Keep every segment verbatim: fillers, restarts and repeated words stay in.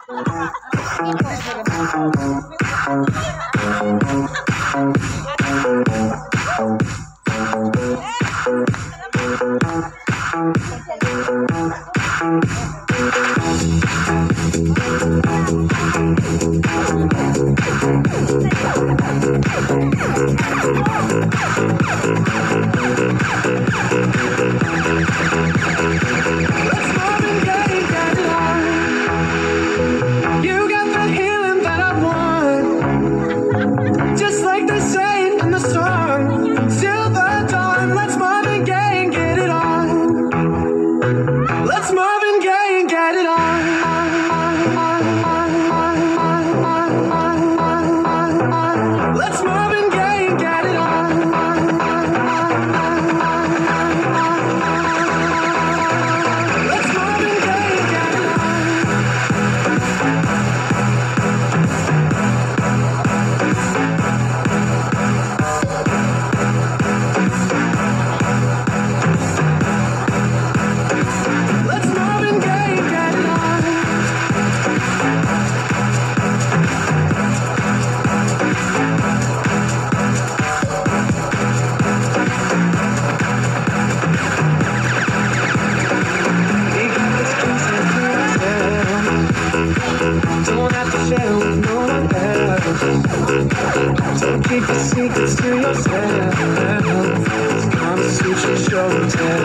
Keep the secrets to yourself. Come switch your show and tell.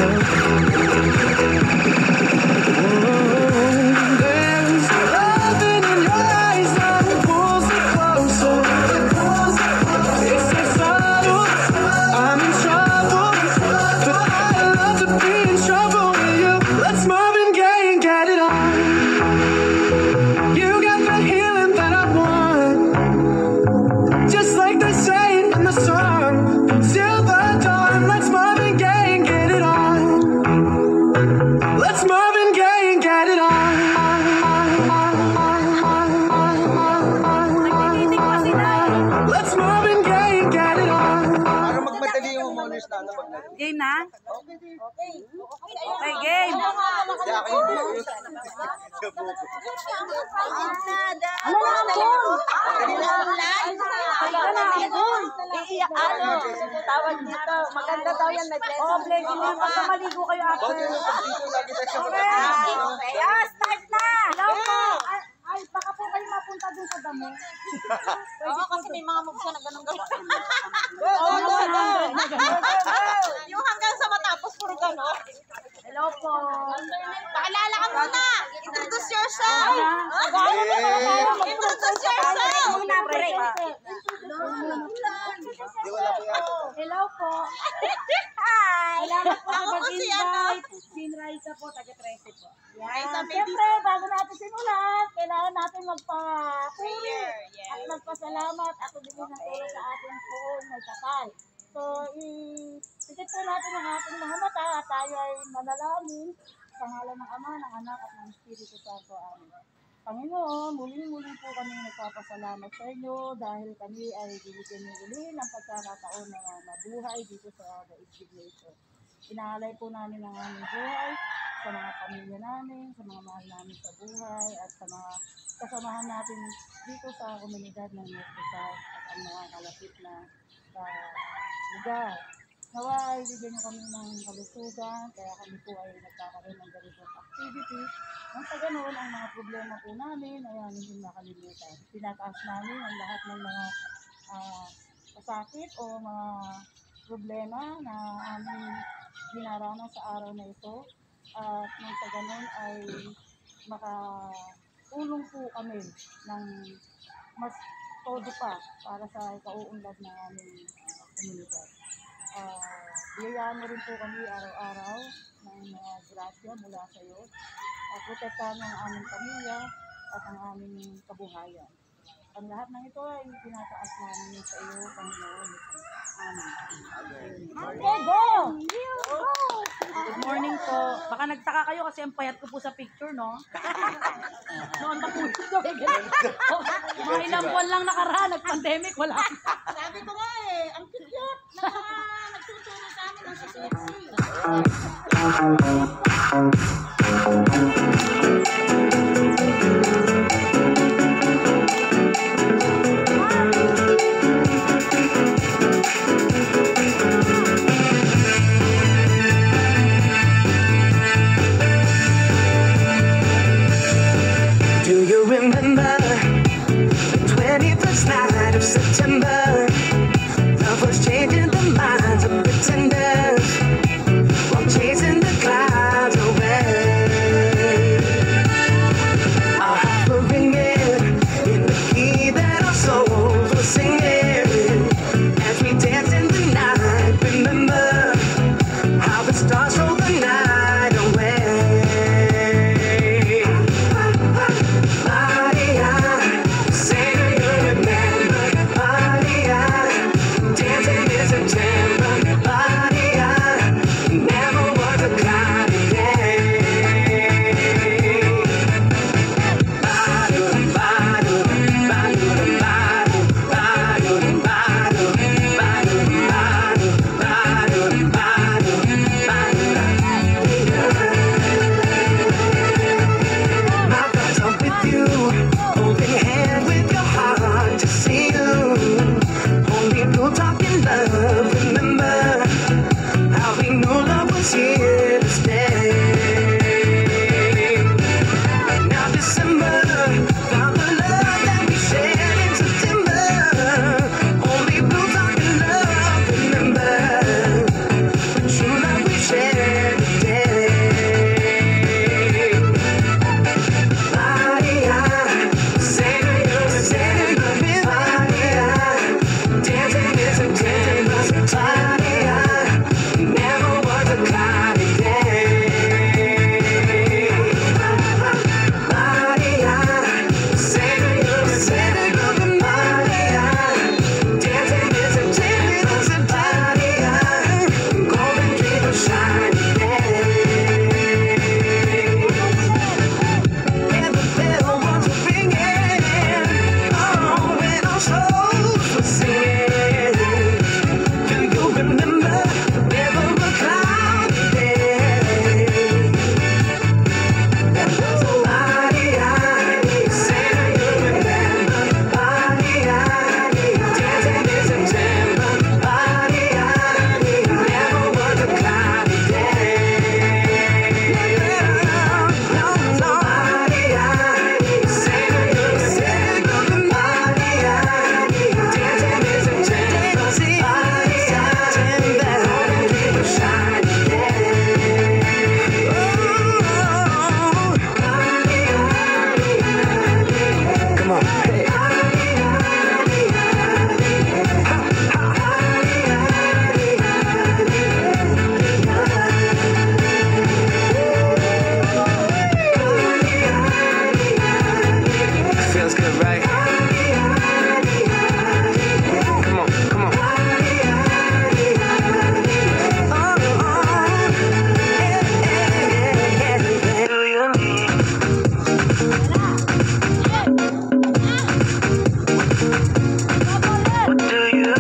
There's loving in your eyes that pulls me closer. It's so subtle, I'm in trouble, but I love to be in trouble with you. Let's Marvin Gaye and get it on. You got the healing that I want. Just like they say in the song, till the dawn. Let's Marvin Gaye and get it on. Let's Marvin Gaye and get it on. Let's Marvin Gaye and get it on. Para magmadali yung homeowners na ano pag Game na? Okay. Okay, game. Ano na po? Iiyak ano? Tawag dito. Maganda daw yan. Oh, blessing mo. Basta maligo kayo after. Okay. Ah, start na. Hello po. Ay, baka po kayo mapunta dun sa damo. Oo, kasi may mga moves na ganun gano'n. Go, go, go, Yung hanggang sa matapos, puro gano'n. Hello po. Pakilala ka muna. Introduce yourself. Introduce yourself. Muna, break. Hello po. Hi. Salamat po sa Ako po si ano. pag-invite. Sinraisa po, taga trece po. Raisa, Yan. baby. Siyempre, bago natin simulan, kailangan natin magpa-puri Prayer, yes. at magpasalamat at ibigay ng tulong sa ating poong may kapal. So, i-sikit po natin ang ating mga mata at tayo ay manalangin sa ngalan ng Ama, ng Anak at ng Espiritu Santo. Amen. Panginoon, muli-muli po kami nagpapasalamat sa inyo dahil kami ay binigyan niyo uli ng pagkakataon na mabuhay dito sa Daigdig na ito. Inaalay po namin ang aming buhay sa mga pamilya namin, sa mga mahal namin sa buhay, at sa mga kasamahan natin dito sa komunidad ng North South at ang mga kalapit na uh, lugar. Nawa ay bigyan niyo kami ng kalusugan, kaya kami po ay nagkakaroon ng ganitong activity. Nang sa ganoon, ang mga problema po namin ay hindi nakalimutan. Tinataas namin ang lahat ng mga uh, pasakit o mga problema na aming dinaranas sa araw na ito. At uh, nang sa ganoon ay makatulong po kami ng mas todo pa para sa ikauunlad ng aming uh, komunidad. Uh, biyayaan mo rin po kami araw-araw ng mga uh, grasya mula sa iyo at protektahan ang aming pamilya at ang aming kabuhayan. Ang lahat ng ito ay tinataas namin sa iyo, Panginoon. Amen. Okay, go! Good morning po. Baka nagtaka kayo kasi ang payat ko po sa picture, no? Noon pa po ito. Mga ilang buwan lang nakaraan, nag-pandemic, wala. Sabi ko nga eh, ang cute na nagtuturo sa amin ng sisipsi. Thank you. December, love was changing the minds of pretenders while chasing the clouds away. Our hearts were ringing in the key that our souls were singing as we danced in the night. Remember how the stars roll the night away. Maria, say do you remember? Maria, dancing in September. Maria, never was a cloudy day. Badu, badu, badu, badu, badu, badu, badu, badu, badu, badu, my thoughts are with you, holding hand with your heart to see you. Only blue talking love, remember how we knew love was here to stay. Now December found the love that we shared in September. Only blue talking love, remember the true love we shared today. Maria, say do you, say do you miss Maria? Dancing in September. Maria, never was a cloudy day. Maria, say do you, say do you miss Maria? Dancing in September. Maria, golden dreams of shining day. And the bell was ringing, oh, when our souls were singing. Do you remember? Never a cloudy day. Maria, say do you remember? Maria, dancing in September. Maria, never was a cloudy day. No, no, Maria, say do you, say do you, Maria, dancing in September. Maria, golden dream of shining day. Oh, come on, hey. Feels good, right? Come on, come on. Do you mean? What do you?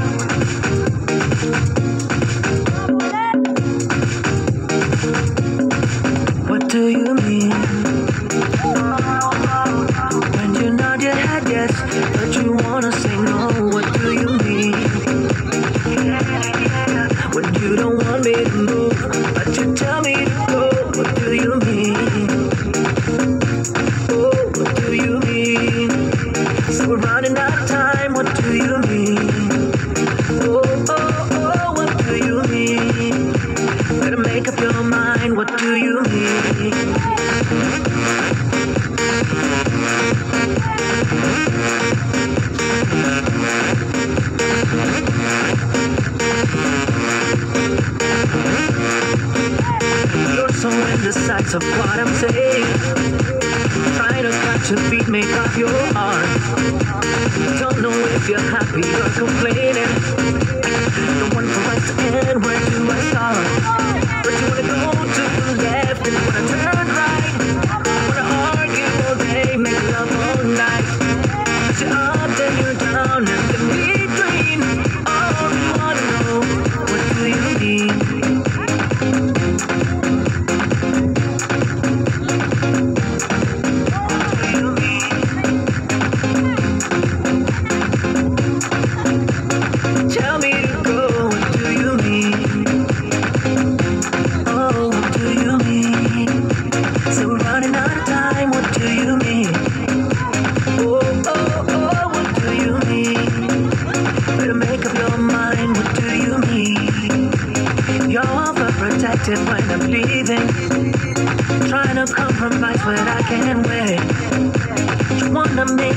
What do you mean? When you nod your head yes, but you wanna say no. What do you mean? When you don't want me to move, but you tell me to go. What do you mean? Oh, what do you mean? So we're running out of time. What do you mean? Oh, oh, oh, what do you mean? Better make up your mind. What do you mean? You're so indecisive of what I'm saying. Trying to catch a beat, make up your heart. Don't know if you're happy or complaining. The one for us to end, where do I start? Where do you wanna go to the left and wanna turn right? Wanna argue all day, make love all night. But you're up, then you're down, and then we dream. All we wanna know, what do you mean? Tell me to go, what do you mean? Oh, what do you mean?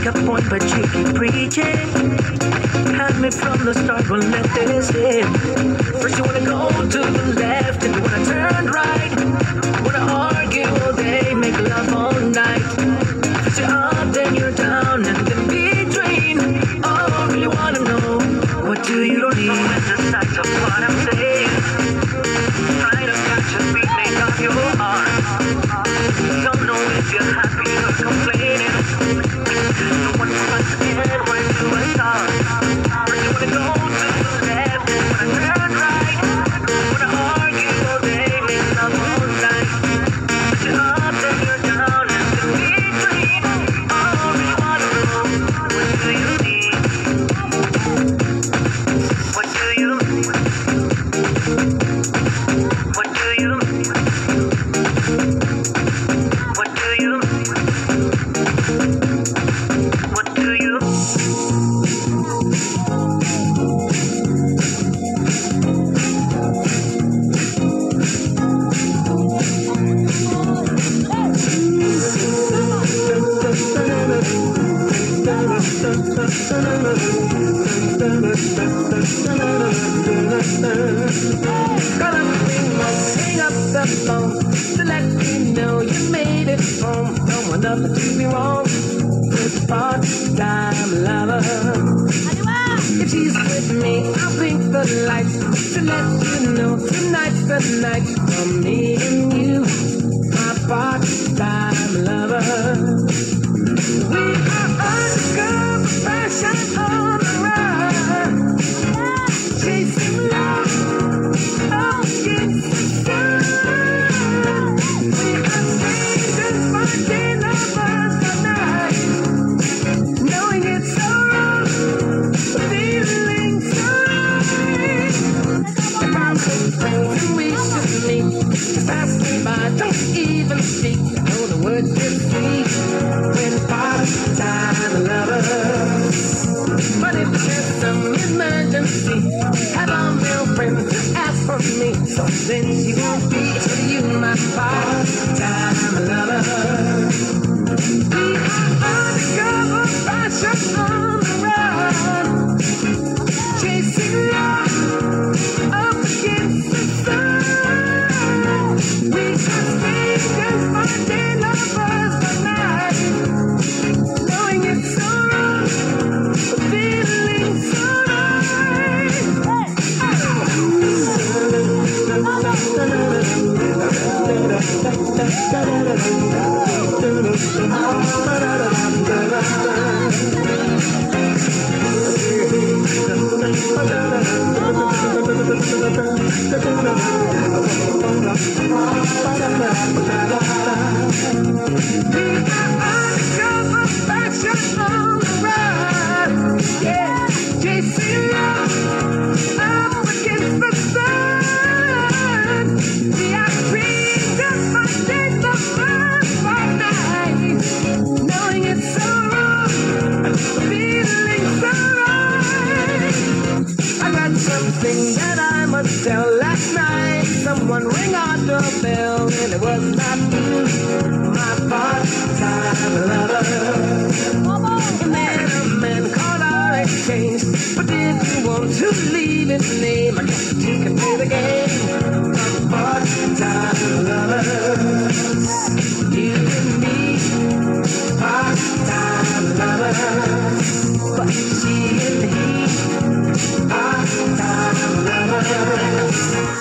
make a point, but you keep preaching. Had me from the start, won't let this in. First you wanna go to the left, and you wanna turn right. Wanna argue all day, make love all night. First you're up, then you're down, and then between. Oh, really wanna know, what do you need? It's the size of what I'm saying. Try to catch a beat, make up your heart. Don't know if you're happy or complaining. No one wants to end, where do I start? Where you wanna go to the left, and wanna turn right. Wanna argue all day, make love all night. But you're up, then you're down, and in between. Oh, really wanna know, what do you need? What do you? What do you? What do you? What do you? Call up hang up the phone to let me know you made it home. Don't want nothing to be wrong with part-time lover. If she's with me, I'll blink the lights to let you know tonight's the night for me and you, my part-time lover. We are undercover fashion on the run, chasing love up against the sun. We are strangers, finding lovers by night, knowing it's so wrong, feeling so right. If I'm with friends and we should meet, just pass me by, don't even speak. I know the word is sweet when part-time lovers. But if there's some emergency, have a male friend to ask for me, so then she won't be to you, my part-time lover. We are undercover fashion on the run, chasing love up against the sun. We are strangers, finding lovers by night, knowing it's so wrong, but feeling so right. Undercover fashion on the run, yeah, chasing love up against the sun. We are creatures, finding the first by night, knowing it's so wrong, feeling so right. I got something that I must tell. Last night, someone rang our doorbell, and it was not you, my part-time lover. And then a man called our exchange, but didn't want to leave his name. I guess you can play the game of part-time lovers. You and me, part-time lovers. But she and he, part-time lovers.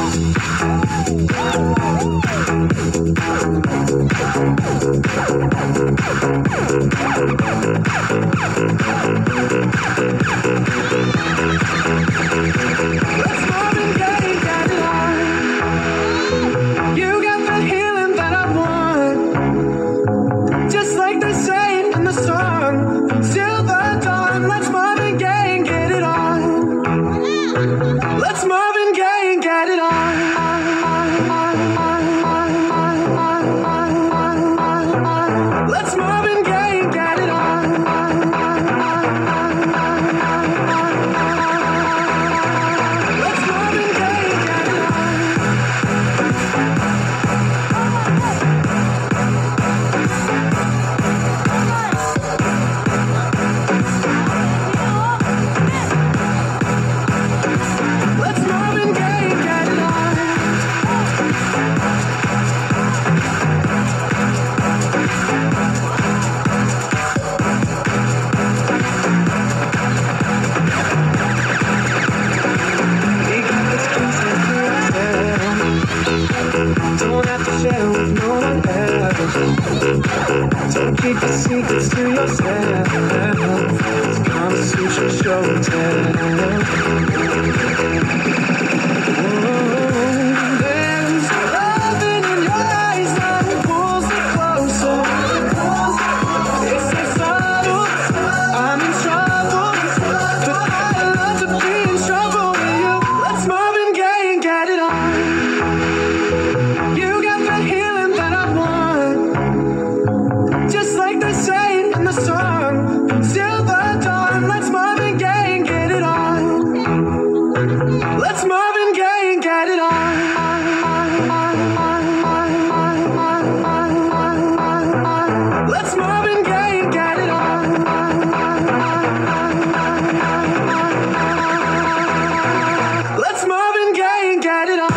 Thank you. Marvin Gaye, got it on. You got the healing that I want. Just like they say in the song, till the dawn. Let's Marvin Gaye and get it on. Let's Marvin Gaye and get it on. Let's Marvin Gaye and get it on. Let's Marvin Gaye and get it on. Let's Marvin Gaye and get it on. We got this Christmas to ourselves. Don't have to share with no one else. Don't keep your secrets to yourself. It's Constitution show and tell. There's loving in your eyes that pulls me closer. It's so subtle, I'm in trouble, but I love to be in trouble with you. Let's Marvin Gaye and get it on. You got the healing that I want. Just like they say in the song, till the dawn. Let's Marvin Gaye and get it on. Let's Marvin Gaye and get it on. Let's Marvin Gaye and get it on. Let's Marvin Gaye and get it on.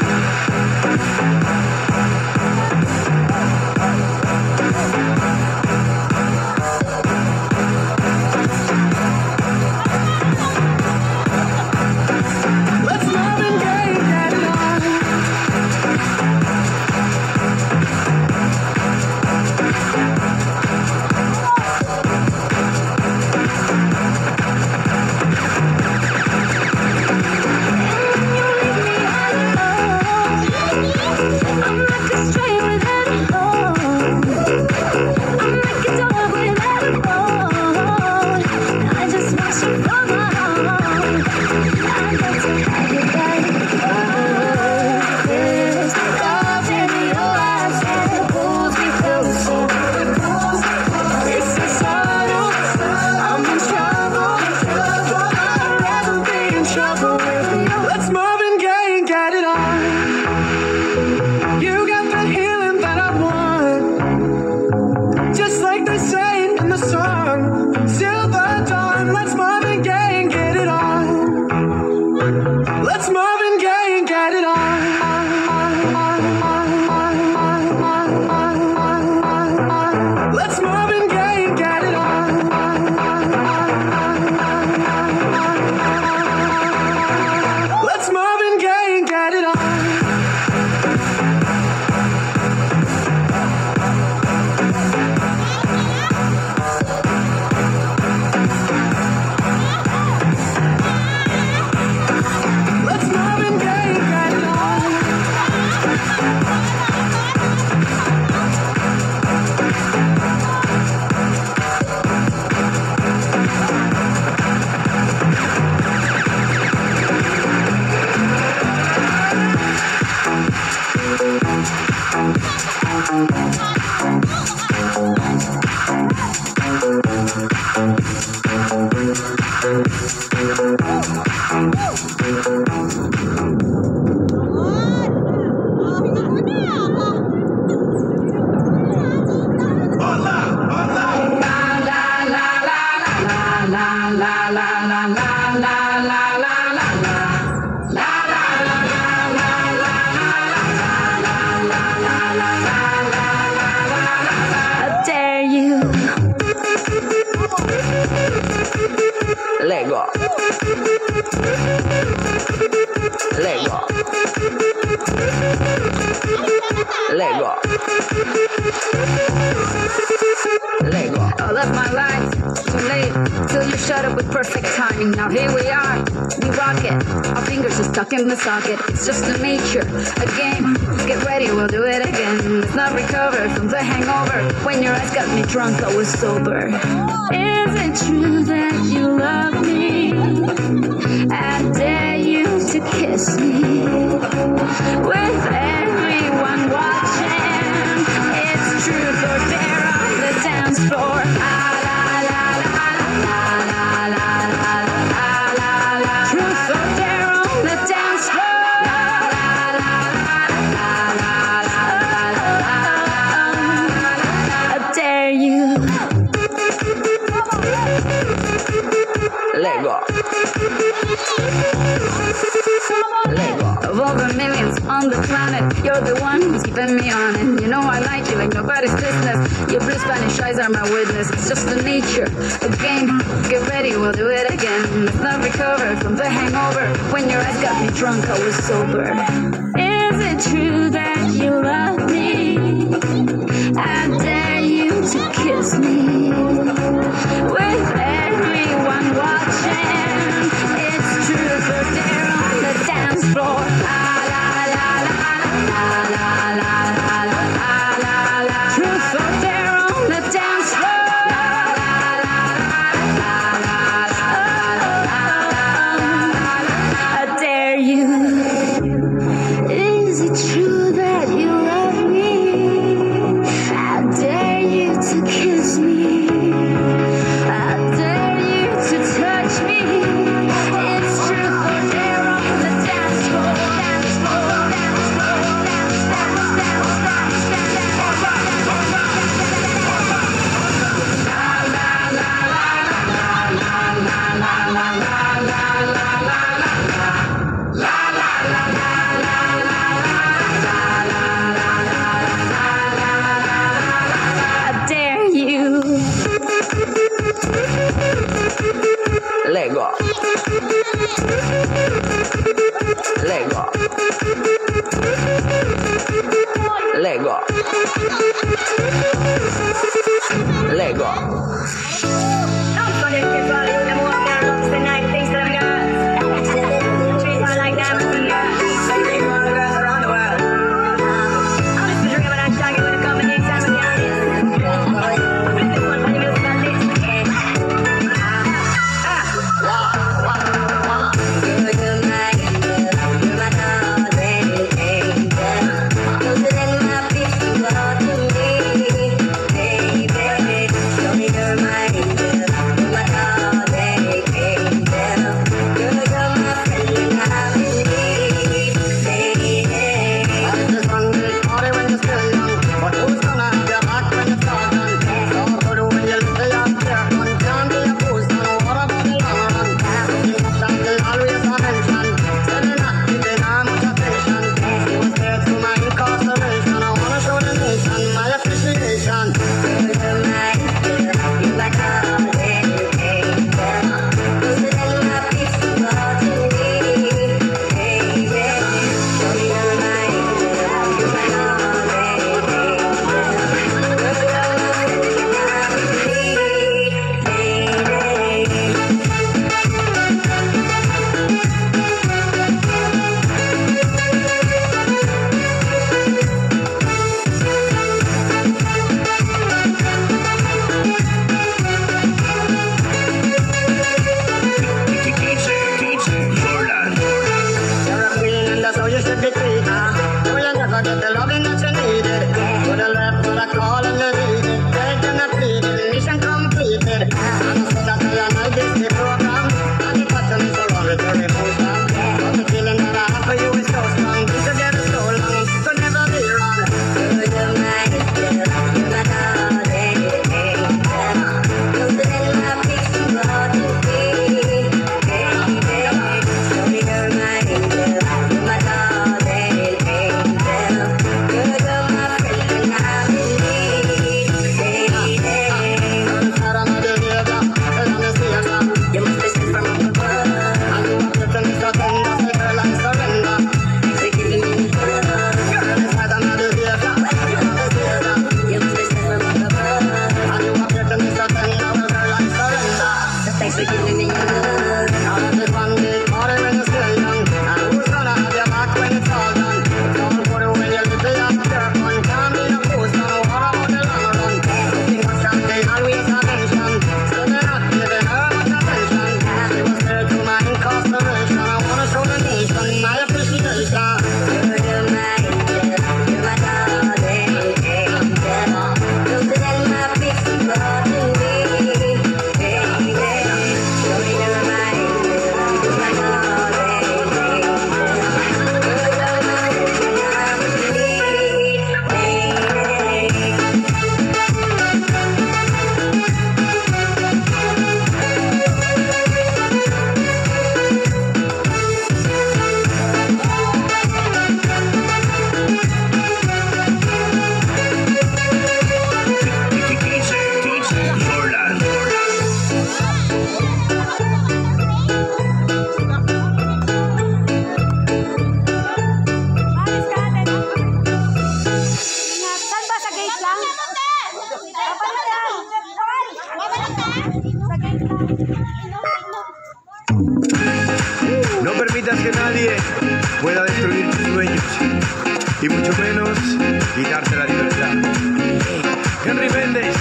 Let's Marvin Gaye and get it on. I'm like a stray without a home. I'm like a dog without a bone. I just want you for my own. I got to have you back. Oh, there's love in your eyes that pulls me closer. It's so subtle, I'm in trouble, but I'd rather be in trouble with you. Let's Marvin Gaye and get it on. You got the healing that I want. Just like they say in the song, till the dawn. Let's Marvin Gaye and get it on. Let's Marvin Gaye and get it on. Let's Marvin Gaye and get it on. Let's Marvin Gaye and get it on. Let's Marvin Gaye and get it on. How dare you? Let go. Let go. Let go. showed up with perfect timing. Now here we are, we rock it. Our fingers are stuck in the socket. It's just the nature, a game. Get ready, we'll do it again. Let's not recover from the hangover. When your eyes got me drunk, I was sober. Is it true that you love me? I dare you to kiss me. With everyone watching, it's truth or dare on the dance floor. Ah, la, la, la, la, la, la, la, la, la, la. Truth or dare on the dance floor. La, la, la, la, la, la, la, la, la. I dare you. Lego. Lego. Of all the millions on the planet, you're the one who's keeping me on it. You know I like you like nobody's business. Your blue Spanish eyes are my witness. It's just the nature, a game. Get ready, we'll do it again. Let's not recover from the hangover. When your eyes got me drunk, I was sober. Is it true that you love me? I dare you to kiss me. With everyone watching, it's truth or dare on the dance floor. La la la la la la la la la la la. Truth or dare on the dance floor. La la la la la la la la. I dare you. Is it true that you love me? I dare you to kiss me. y mucho menos quitarte la libertad. Henry Méndez,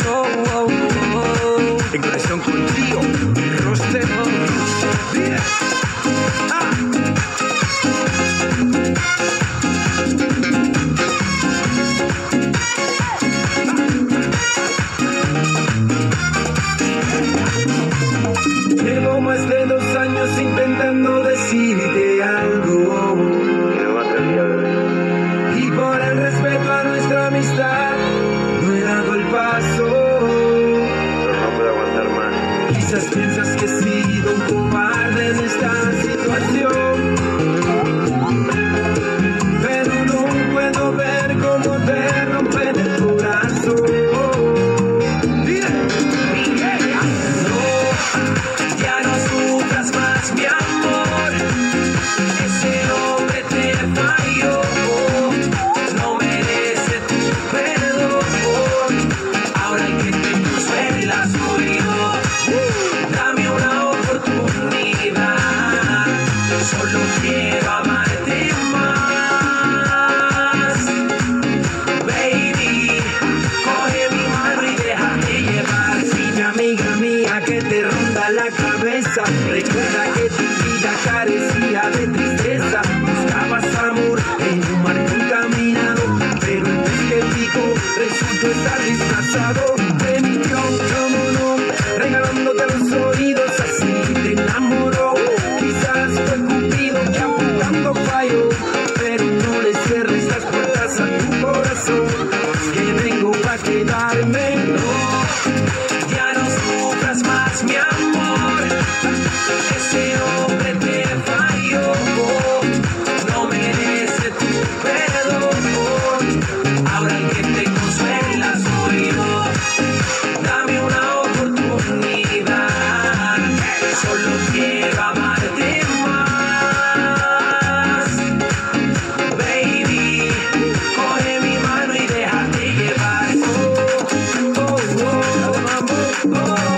en conexión contigo, Roster. Yeah. Ah. Llevo más de dos años intentando decirte algo, y por el respeto a nuestra amistad no he dado el paso. Pero no puedo aguantar más. Quizás piensas que he sido un cobarde en esta situación, pero no puedo ver cómo te rompen el corazón. Recuerda que tu vida carecía de tristeza. Buscabas amor en un mar contaminado, pero el pez que picó resultó estar disfrazado. Te mintió, como no, regalándote los oídos, así te enamoró. Quizás fue Cupido que apuntando falló, pero no le cierres las puertas a tu corazón, que vengo pa' quedarme. No, ya no sufras más, mi amor. Ese hombre te falló, no merece tu perdón. Ahora el que te consuela soy yo. Dame una oportunidad, solo quiero amarte más. Baby, coge mi mano y déjate llevar. Oh, oh, oh, oh, oh, oh.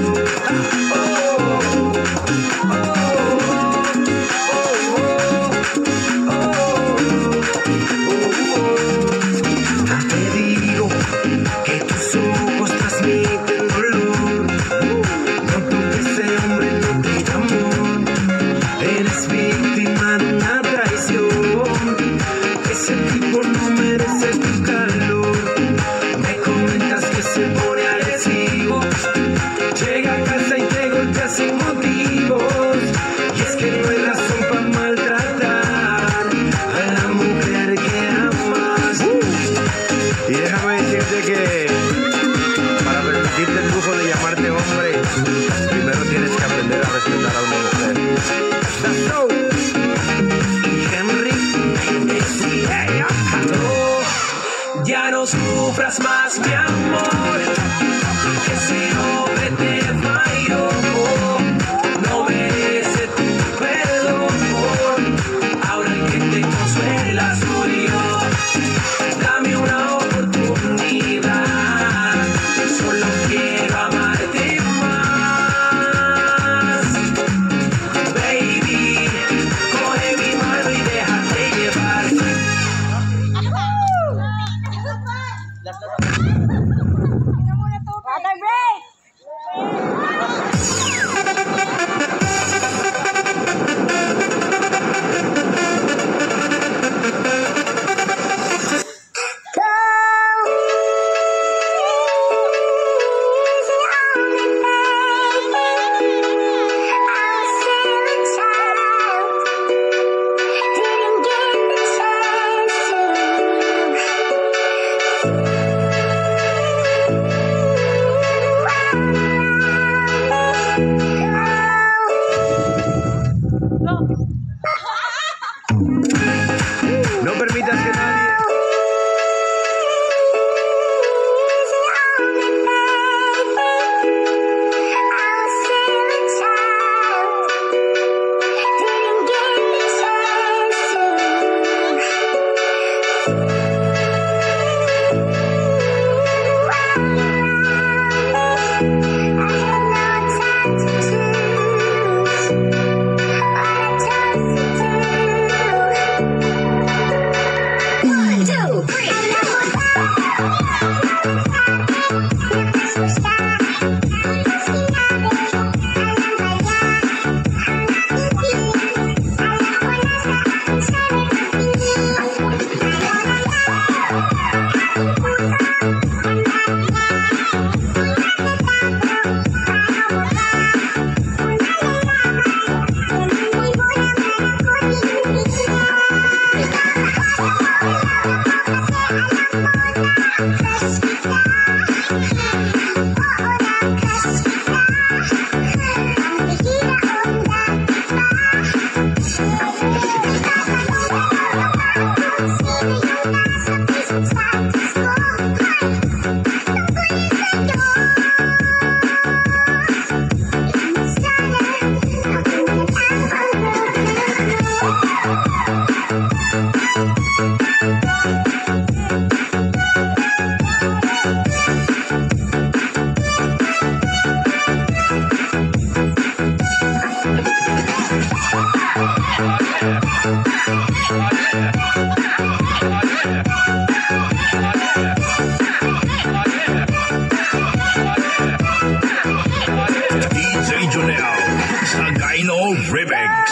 Ya no sufras más, mi amor, que ese hombre te falló, no merece tu perdón. Ahora el que te consuela soy yo. Dame una oportunidad, solo quiero amarte más. Baby, coge mi mano y déjate llevar. Remix.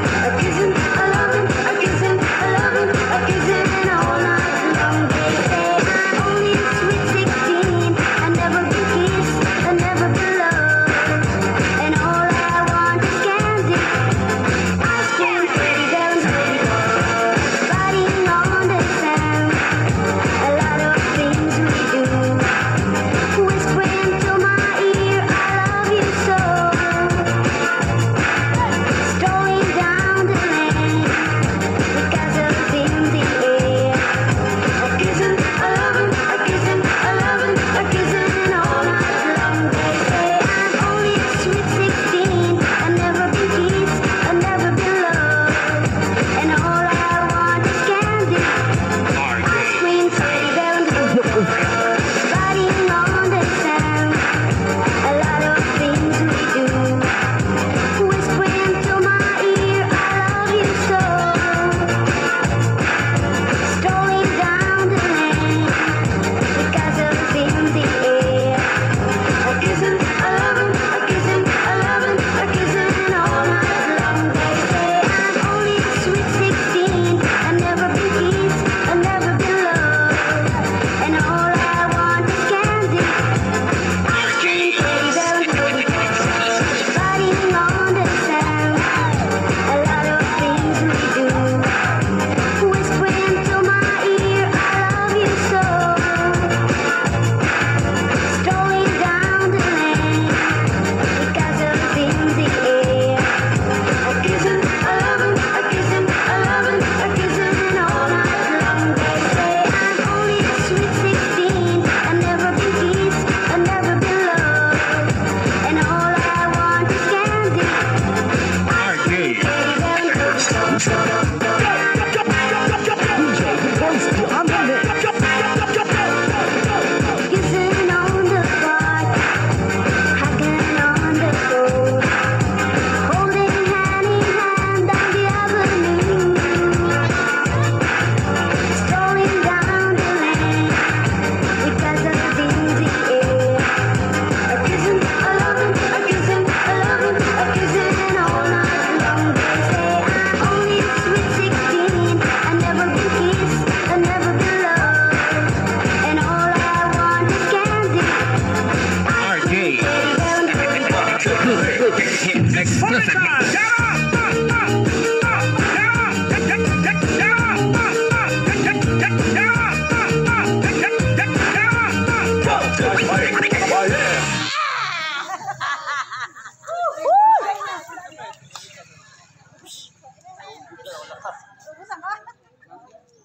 All night long they say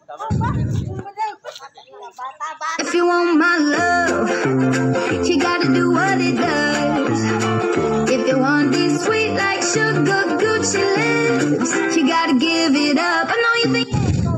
If you want my love, you gotta do what it does. If you want these sweet like sugar Gucci lips, you gotta give it up. I know you think.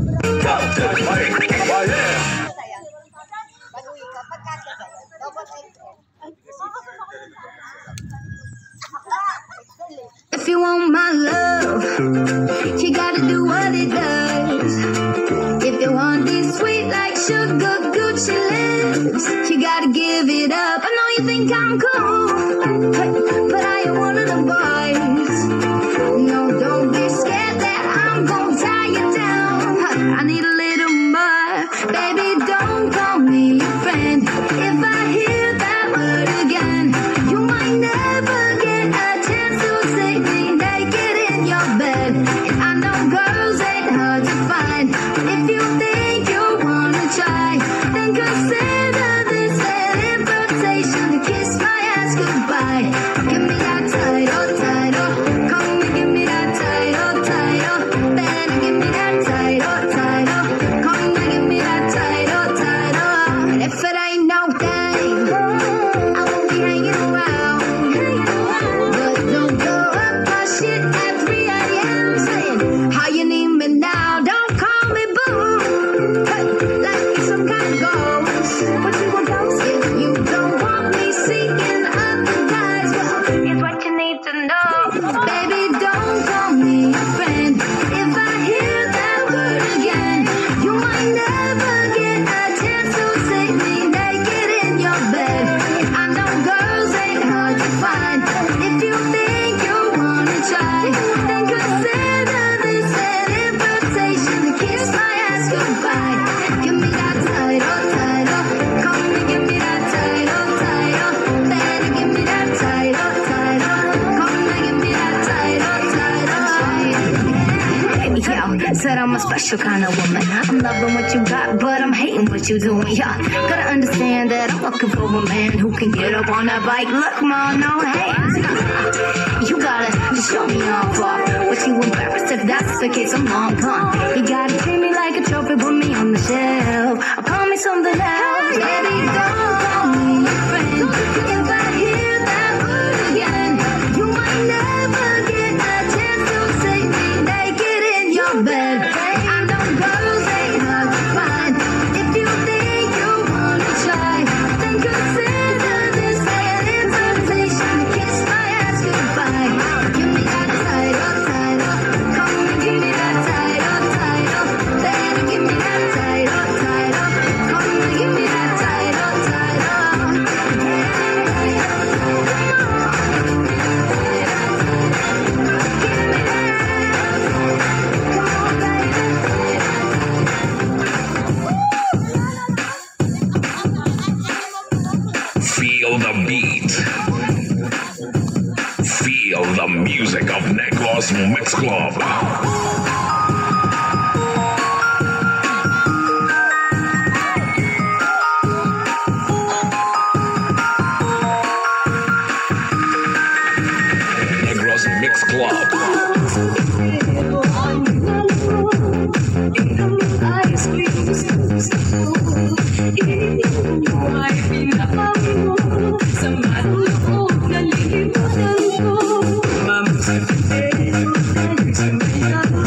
If you want my love, you gotta do what it does. If you want these sweet like sugar Gucci lips, you gotta give it up. I know you think I'm cool, but I ain't one of the boys. No, don't be scared that I'm gonna tie you down. I need a little more, baby, don't call me your friend. If I hear that word again, you might never get a chance to see me naked in your bed. And I know girls ain't hard to find. If you think you wanna try, then consider this an invitation to kiss my ass goodbye. Give me that title, title. Come and give me that title, title. Better give me that title, title. Come and give me that title, title. And if it ain't no thing, I won't be hanging around. But don't go up my shit at three a m saying how you need me now. Don't call me boo, hey, like it's some kind of ghost. What you want, ghost? If you don't want me seeking other guys, well, here's what you need to know. Baby, don't call me your friend. If I hear that word again, you might never get a chance to see me naked in your bed. I know girls ain't hard to find. If you think you wanna try, then consider this an invitation to kiss my ass goodbye. Give me that title, title. Come and give me that title, title. Better give me that title, title. Come and give me that title, title. Baby, yo, said I'm a special kind of woman. I'm loving what you got, but I'm hating what you doing. Yeah, gotta understand that I'm looking for a man who can get up on that bike. Look, mom, no hands. You gotta just show me off, off. But you embarrassed if that's the case, I'm long gone. You gotta treat me like a trophy, put me on the shelf. I promise something else. Baby, don't call me your friend. If I hear that word again, you might never get a chance to see me naked in your bed. I know girls ain't hard to find. If you think you wanna try, then consider this an invitation to kiss my ass goodbye. Give me that title, title. Come and give me that title, title. Better give me that title, title. Come and give me that title, title. Feel the beat. Feel the music of Negros Mix Club. Negros Mix Club. Mama,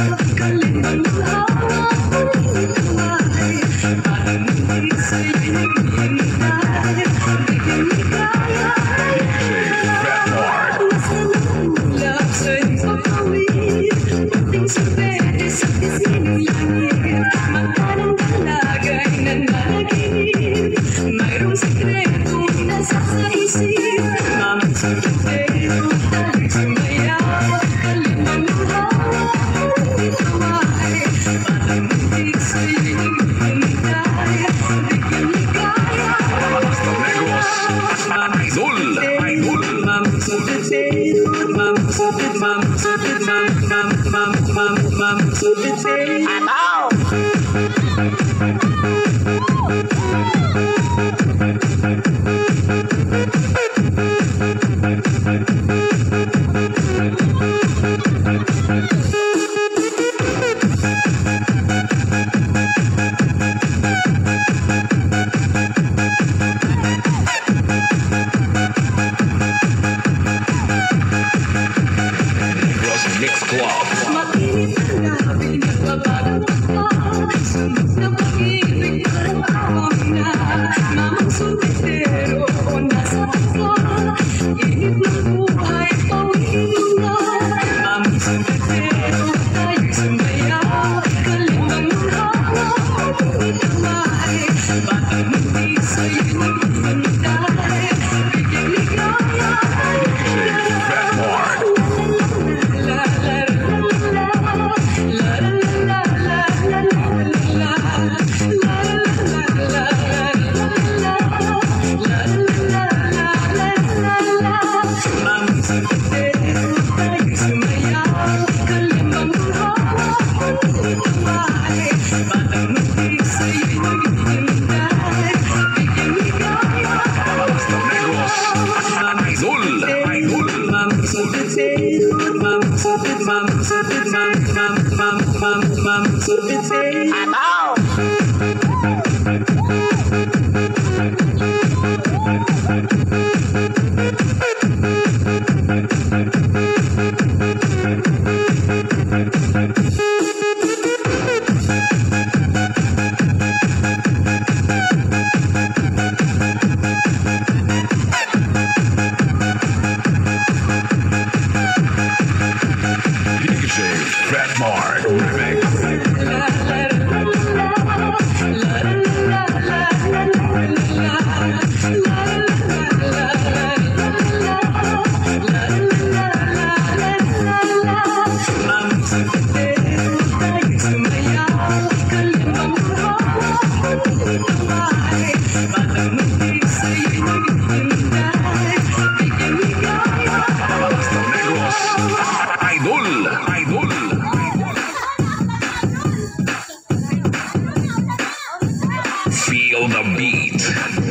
Feel the beat.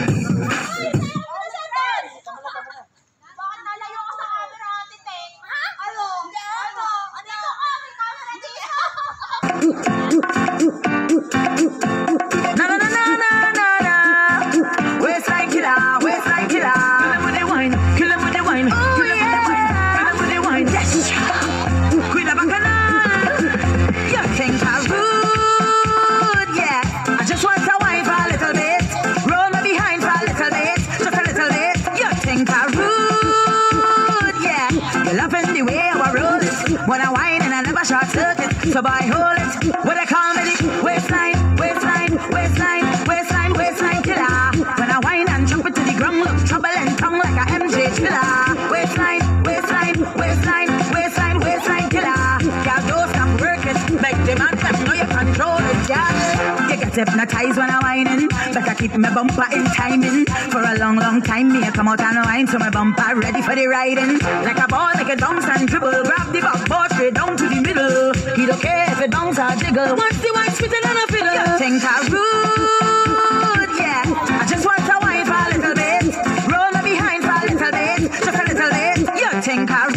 Bakit nalayo ka sa camera, Ate Teng? Ha? Ano? Ano? Andito ka, may camera dito. Na na na na na na na. Waistline killer, waistline killer. Kill 'em with the wine, kill 'em with the wine, kill 'em with the wine, kill 'em with the wine. Yes. Quit the bacana. You think I'm rude, yeah. I just want to wine for a little bit. Roll me behind for a little bit, just a little bit. You think I'm rude, yeah. You're loving the way I roll it. When I wine and I never short circuit, so boy hold it. What I call me the waistline, waistline, waistline, waistline, waistline killer. When I wine and jump into the ground, look trouble and tongue like a M J killer. Waistline, waistline, waistline, waistline, waistline killer. Girl, don't stop working, make the man them know you control it, girl. You get hypnotized when I'm whining, better keep my bumper in timing. For a long, long time, me I come out and wine, so my bumper ready for the riding. Like a ball, make it bounce and dribble, grab the backboard straight down to the middle. He don't care if it bounce or jiggle. Once the wine spitting on a fiddle. You think I'm rude, yeah. I just want to wine for a little bit. Roll me behind for a little bit, just a little bit. You think I'm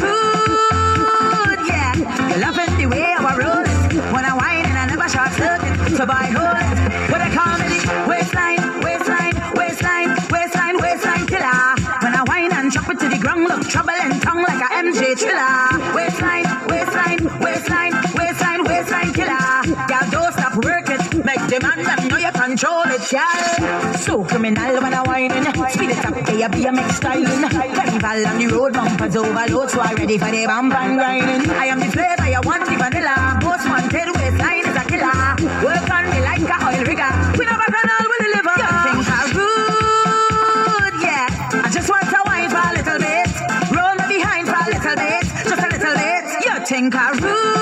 rude, yeah. You're loving the way I roll it. When I wine and I never short circuit, so by hold it. What I call me the waistline, waistline, waistline, waistline, waistline killer. When I wine and chop it to the ground, look trouble and tongue like a M J thriller. Waistline, waistline, waistline, waistline, waistline killer. Girl, don't stop working, make the man them know you control it, girl. So criminal when I whining, speed it up, they be a mix styling. Carnival on the road, bumpers overload, so I ready for the bump and grinding. I am the flavor, you want the vanilla. Most wanted waistline is a killer. Work on me like a oil rigger. We never can all will deliver. You think I'm rude, yeah. I just want to wine for a little bit. Roll me behind for a little bit, just a little bit. You think I'm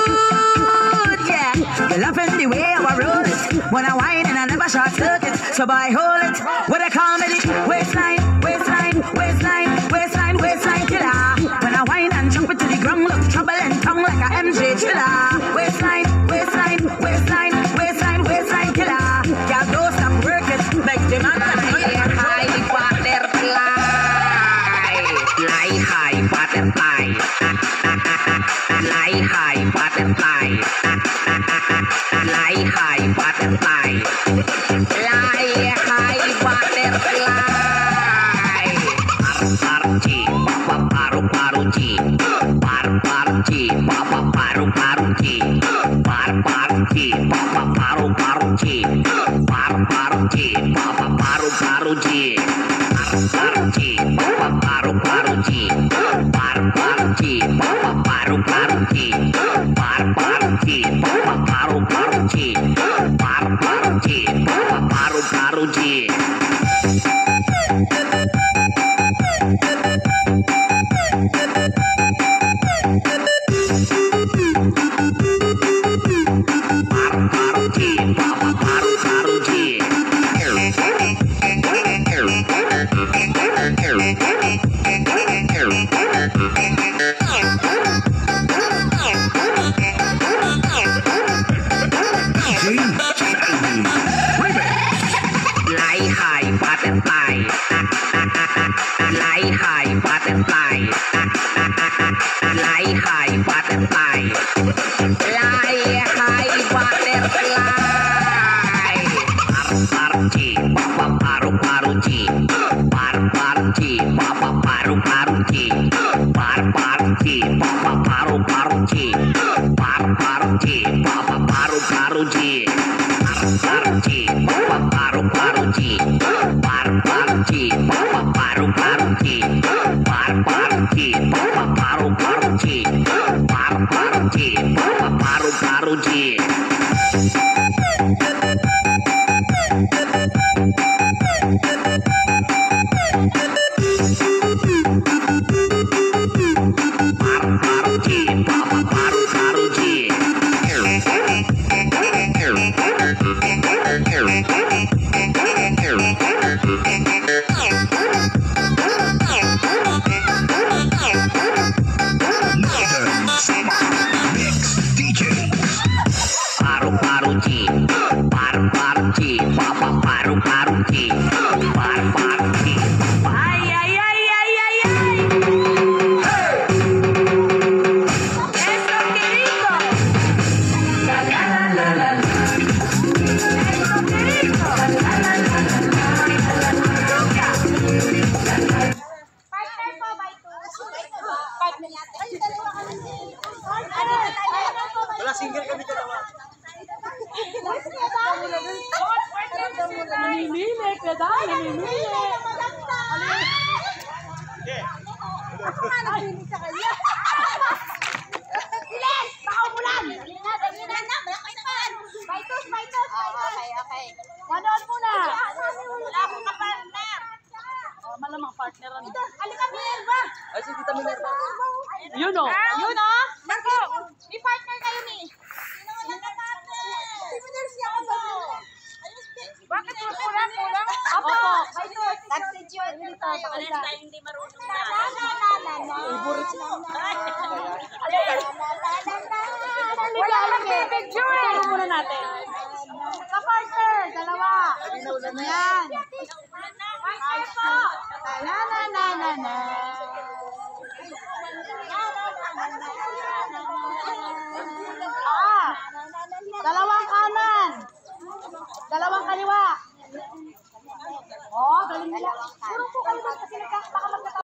rude, yeah. You're loving the way I roll it. When I wine and I never short circuit, so boy hold it. What I call me the waistline, waistline, waistline, waistline, waistline killer. When I wine and jump into the ground, look trouble and tongue like a M J thriller. Waistline, waistline, waistline, waistline, waistline killer. Girl, don't stop working, make the man know you High butterfly, fly high butterfly, fly high butterfly, fly high butterfly, fly high butterfly. Paru paru ji, papa paru paru ji, paru paru ji, papa paru paru ji, paru paru ji, papa paru paru ji, paru paru ji, papa paru paru ji, paru paru ji, papa paru paru ji, paru paru ji, papa paru paru ji, paru paru ji, papa paru paru ji, paru paru ji, papa paru paru ji. Paru paru ji, papa paru paru ji. Fly high butterfly, fly high butterfly, fly high butterfly, fly high butterfly. Paru paru ji, papa paru paru ji, paru paru ji, papa paru paru ji, paru paru ji, papa paru paru ji, paru paru ji, papa paru paru ji. Paru paru ji, papa paru paru ji, paru paru ji, papa paru paru ji, paru paru ji, papa paru paru ji, paru paru ji, papa paru paru ji. Paru paru ji, papa paru paru ji. Here. Namimili ka dahil. Namimili. Ako nga nagpili sa kanya. Bilis! Baka umulan! Dali na, dali na na. Malakas pa. Baitos, baitos, baitos. Okay, okay. Manood muna. Wala akong kapartner. Oh, malamang partner ano. Halika, Minerva. Ay, si Tita Minerva. Yun o. Yun o. Marco, may partner kayo ni. Sino wala na partner? Si Minerva siya ako. Bakit kulang, kulang? Opo. Baitos. Substitute. Dito tayo. Alas tayo hindi marunong na. Na, na, na, na, na. Favorite siya. Wala lang eh. Picture muna natin. Sa partner, dalawa. Yan. Ay po. Na na na na na. Ah. Dalawang kanan. Dalawang kaliwa. Oh, galing nila. Puro po kaliwa kasi nagkakapaka magkatawa.